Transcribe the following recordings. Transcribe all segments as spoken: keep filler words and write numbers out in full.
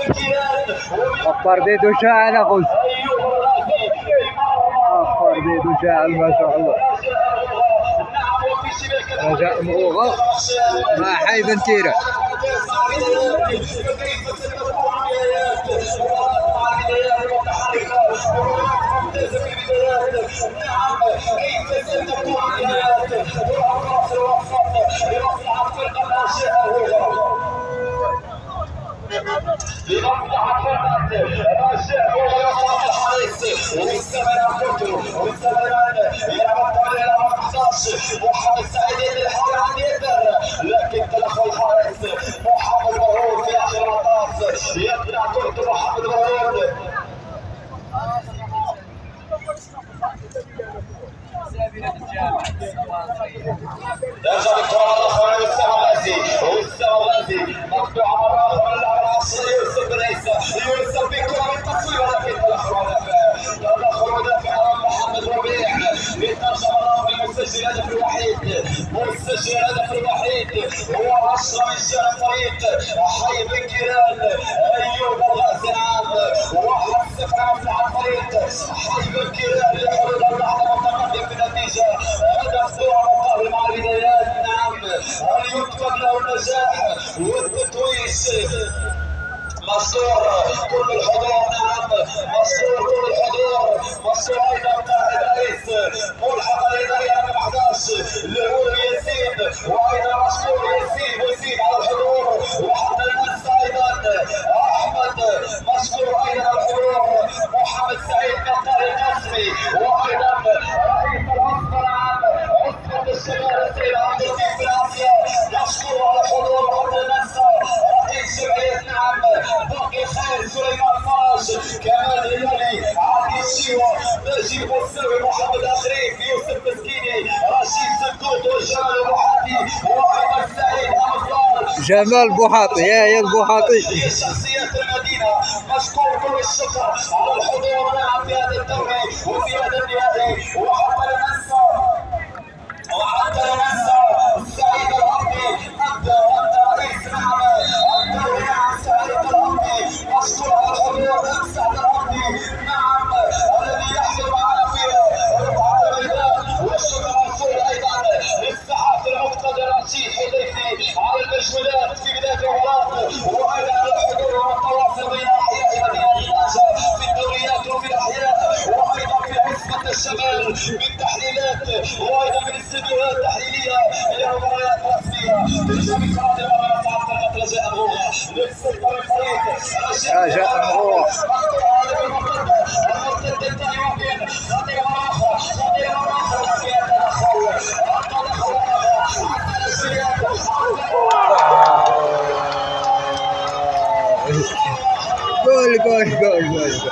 الطرديد وشاعل اخوي، الطرديد وشاعل ما شاء الله. رجاء مغوغة مع حي بن تيرة. لمصلحة فرقة الشيخ ويصرف الحريص ومستمر كتر ومستمر إلى مقتل إلى مقصاص محمد سعيد الحول عن يدر، لكن تلقى الحارس محمد مرود في آخر المطاف يقنع كتر محمد مرود. يرجع الكرة الأخرى للسمغازي والسمغازي مقطوعة مرة أخرى للعب العصري يوسف بن عيسى، يوسف بكرة بالتصوير ولكن تدخل مدافع تدخل مدافع أمام محمد ربيع بالترجمة الأخرى المسجل الهدف الوحيد، مسجل الهدف الوحيد هو عشرة من شارع فريق حي بن كيران أيوب الغازي. نعم واحد صفر مصلحة فريق حي بن كيران لحدود اللحظة متقدم في النتيجة. هدف دور مقابل مع البدايات. نعم هل يكتب له النجاح والتتويج؟ مسرور كل الحضور. نعم مسرور كل الحضور. مسرور ايضا قائد رئيس ملحق الاداريه رقم احد عشر اللي هو ياسين، وايضا مشكور ياسين ويزيد على الحضور، وحتى ننسى ايضا احمد مشكور ايضا على الحضور، محمد سعيد قطار القاسمي، وايضا رئيس العصبه. نعم عصبه الشباب السيد عبد اللطيف بن عافيه مشكور على الحضور، وحتى ننسى رئيس جمعيه نعم باقي خير سليمان فرج، كمال هلالي، عادي الشيوة، نجيب السوي، محمد أخريف، يوسف مسكيني، رشيد سكوت وجمال بوحاطي، وايضا سعيد أنصار، جمال بوحاطي. يا يا البوحاطي شخصيات المدينة مشكور كل الشكر على الحضور. نعم في هذا الدوري وفي هذا النهائي. وحتى لا ننسى وحتى لا ننسى سعيد العبدي، انت انت رئيس نعم الدوري. نعم سعيد العبدي مشكور على الحضور. سعيد العبدي نعم الذي يحضر معنا في ربع الميدان. والشكر موصول ايضا للصحافي المقتدر رشيد حذيفي على المجهودات في بدايه المباراه، وايضا على الحضور والتواصل بين احياء مدينه النجا في الدوريات وفي الاحياء، وايضا في عصبه الشمال بالتحليلات، وايضا من الاستديوهات التحليليه الى مباريات رسميه. ترجع بكره المباراه فقط رجاء مغوغه للسلطه الفريق رجاء مغوغه. المرتد الثاني ممكن خطير مره اخرى، خطير مره اخرى في التدخل التدخل حتى الشريان. جول جول جول جول.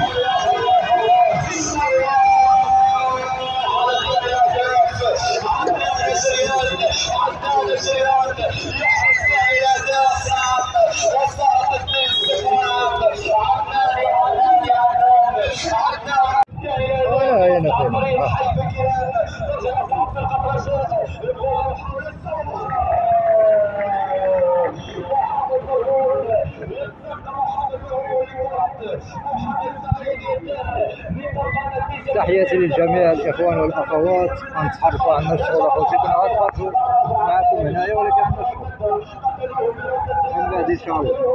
تحياتي للجميع الاخوان والاخوات. غنتحركوا عن الشغل اخوتي، كنا غنتفرجوا معكم هنايا ولكن عندنا الشغل من بعد ان شاء الله.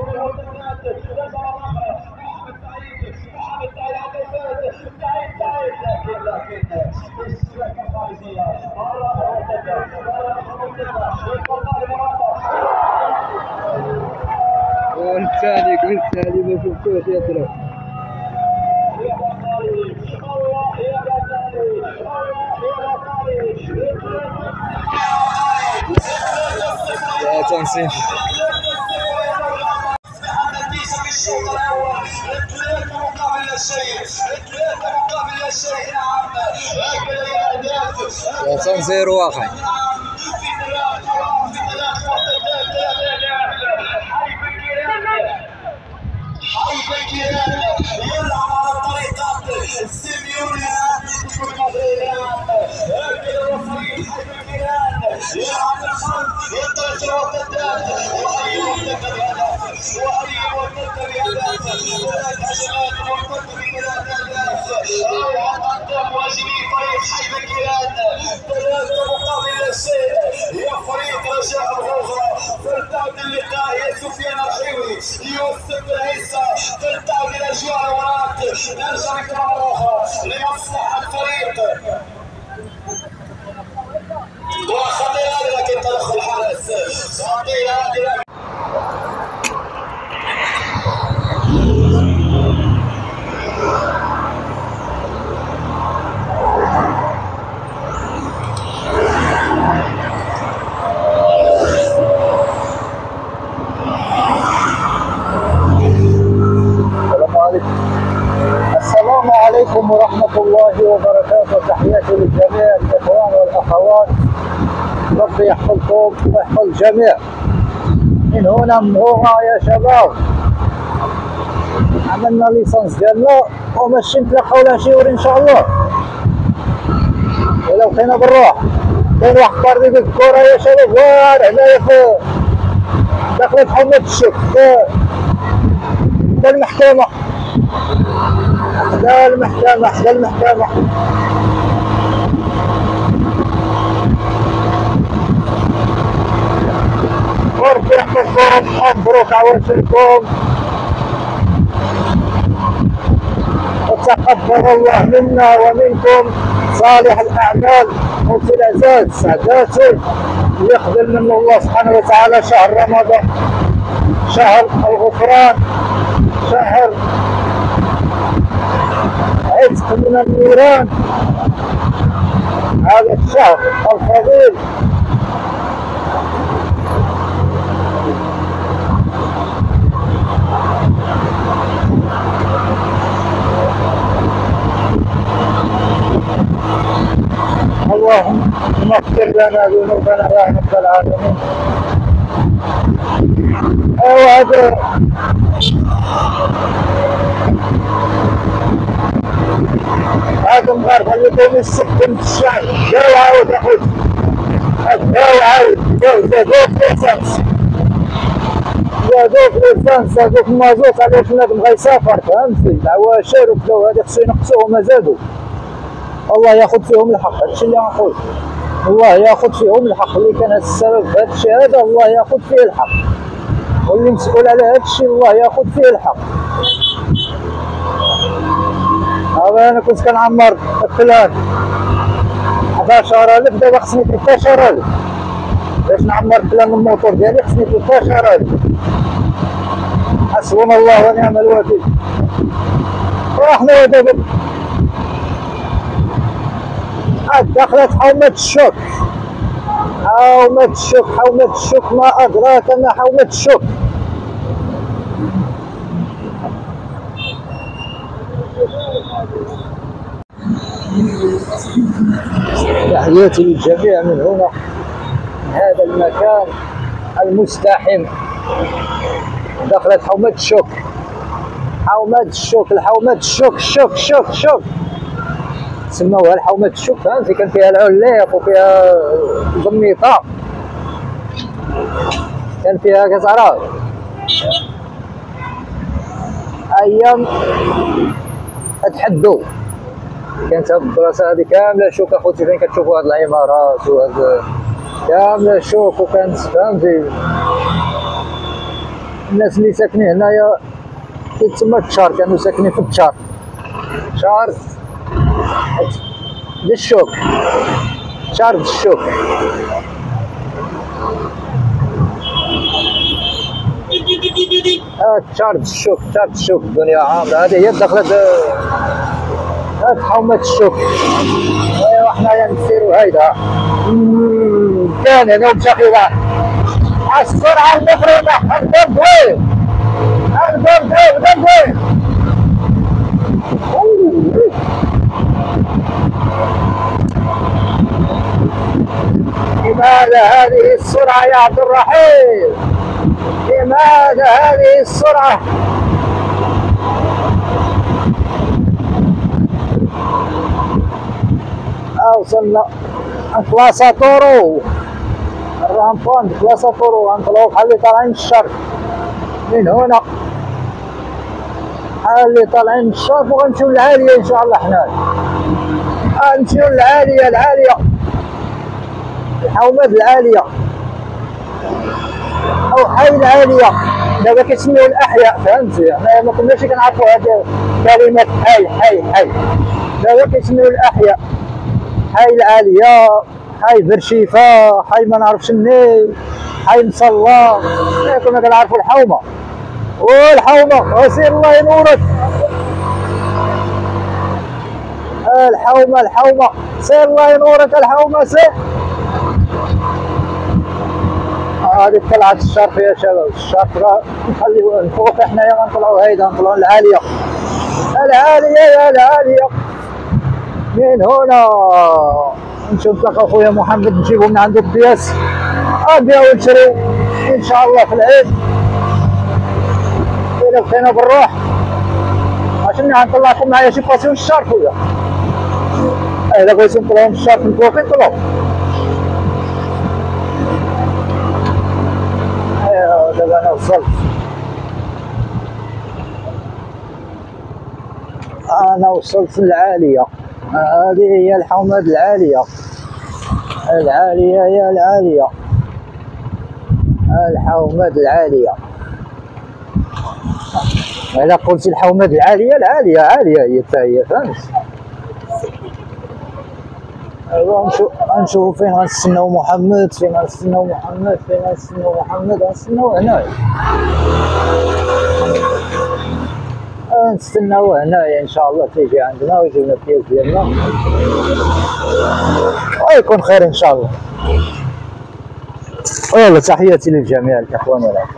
والثاني قلت ثاني ما شفتوش يا ترى. يا تنصيف الشوط الاول ثلاثة مقابل لا شيء، ثلاثة مقابل لا شيء. نعم هكذا هي الاهداف. يا تنصير واقع. في ثلاث كرات في ثلاث مرتدات ثلاث حي بن كيران، حي بن كيران يلعب على طريقة سيميوني اتلتيكو مدريد. هكذا هو فريق حي بن كيران يلعب الخلف ينطلق المرتدات، واي مرتد بهدف واي مرتد بهدف. يوسف بن عيسى تلتعب الى اجواء الورات. نرجع لكم مره اخرى لمصلحه الفريق وخطيئه، لكن تدخل الحارس خطيئه. السلام عليكم ورحمة الله وبركاته. تحياتي للجميع الإخوان والأخوات، ربي يحفظكم ويحفظ الجميع. من هنا من هنا يا شباب عملنا ليسانس ديالنا وماشي نتلاقاو لها شي وري إن شاء الله. ولو بقينا بالروح كاين واحد باردي ديال الكرة يا شباب وار هنايا في داخل حومة الشك حدا المحكمة حدا المحكمة حدا المحكمة. وربي يحفظكم، مبروك عواشركم، وتقبل الله منا ومنكم صالح الأعمال والتلازات السعدات اللي يقبل منه الله سبحانه وتعالى. شهر رمضان شهر الغفران، شهر عتق من النيران، هذا الشهر الفضيل. اللهم اغفر لنا ذنوبنا يا رب العالمين. ايوا هذا هذا المغاربه اللي كاين يسكن الشعب داو عاود اخويا داو عاود داو زادوك ليسانس زادوك ليسانس زادوك المازوت علاش بنادم غيسافر فهمتي. العواشر وكذا هادي خصو ينقصوهم مازادو. الله ياخذ فيهم الحق، هادشي اللي غنقول، الله ياخذ فيهم الحق. اللي كان هاد السبب في هادشي هذا الله ياخذ فيه الحق، واللي مسؤول على هادشي الله ياخذ فيه الحق. هذا انا كنت كنعمر الفلان حداش ألف، دابا خصني ثلاثة عشر ألف باش نعمر بلان الموتور ديالي، خصني ثلاثة عشر ألف. حسبنا الله ونعم الوكيل. وحنا دابا دخلت حومة الشوك، حومة الشوك، حومة الشوك، ما أدراك ما حومة الشوك. تحياتي للجميع من هنا، من هذا المكان المزدحم. دخلت حومة الشوك، حومة الشوك، الحومة الشوك، الشوك شوك شوك سموها الحومة الشوك فهمتي. كان فيها العلاق وفيها الزميطة، كان فيها كتعرف أيام أتحدوا. كانت هاد البلاصة هادي كاملة شوك أخوتي، فين كتشوفوا هاد العمارات وهاد كاملة شوك. وكانت فهمتي الناس اللي ساكنين هنايا كيتسمى التشار، كانوا ساكنين في التشار، شار بالشوك، شار بالشوك. هاد شار بالشوك، شار بالشوك، الدنيا عامرة. هادي هي دخلت هاد حومة الشوك. ايوا حنايا نسيرو هيدا كان هنا ومشاخيرة السرعة المفرطة. الدم وين؟ الدم وين؟ الدم وين؟ لماذا هذه السرعة يا عبد الرحيم؟ لماذا هذه السرعة؟ وصلنا بلاصة طورو، الرامبون بلاصة طورو. غنطلعو بحال اللي طالعين من الشرق من هنا، بحال اللي طالعين من الشرق، وغنمشيو للعالية إن شاء الله. حنايا غنمشيو للعالية، العالية الحومات العالية أو حي العالية. دابا كيسميو الاحياء فهمتي، حنا ما كناش كنعرفوا هاد كلمات حي حي حي، دابا كيسميو الاحياء، حي العاليه، حي برشيفه، حي ما نعرفش منين، حي مصلى. كنا كنعرفوا الحومه والحومه وسير الله ينورك. الحومه الحومه سير الله ينورك الحومه سير. هذه طلعت الشرف يا شباب، الشرف راه نخليوه الفوق، حنايا غنطلعوا هيدا نطلعوا العاليه العاليه يا العاليه. من هنا نشوف لك اخويا محمد نجيبو من عنده البياس نبيعو ونشريو ان شاء الله في العيد. الا بقينا بالروح عشان غنطلعكم معايا شي باسيون الشرف ولا الا بغيتو نطلعو من الشرف متوفين طلعو. دابا انا وصلت، انا وصلت للعاليه. هذه هي الحومه العاليه، العاليه يا العاليه، الحومه العاليه. الا قلت الحومه العاليه العاليه عاليه هي حتى هي فهمت. ايوا نشوف نشوف فين غنستناو محمد، فين غنستناو محمد، فين غنستناو محمد، غنستناو هنايا، نستناو هنايا ان شاء الله تيجي عندنا ويجيب لنا البياس ديالنا ويكون خير ان شاء الله. يلا تحياتي للجميع الاخوان والأخوات.